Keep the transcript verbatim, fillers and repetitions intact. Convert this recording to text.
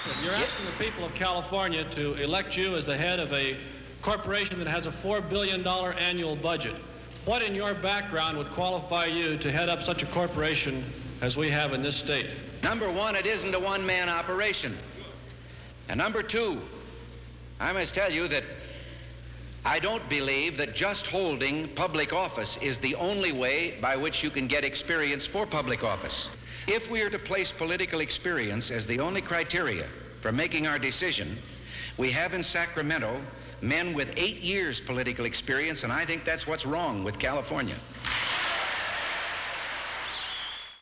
You're asking the people of California to elect you as the head of a corporation that has a four billion dollar annual budget. What in your background would qualify you to head up such a corporation as we have in this state? Number one, it isn't a one-man operation. And number two, I must tell you that I don't believe that just holding public office is the only way by which you can get experience for public office. If we are to place political experience as the only criteria for making our decision, we have in Sacramento men with eight years political experience, and I think that's what's wrong with California.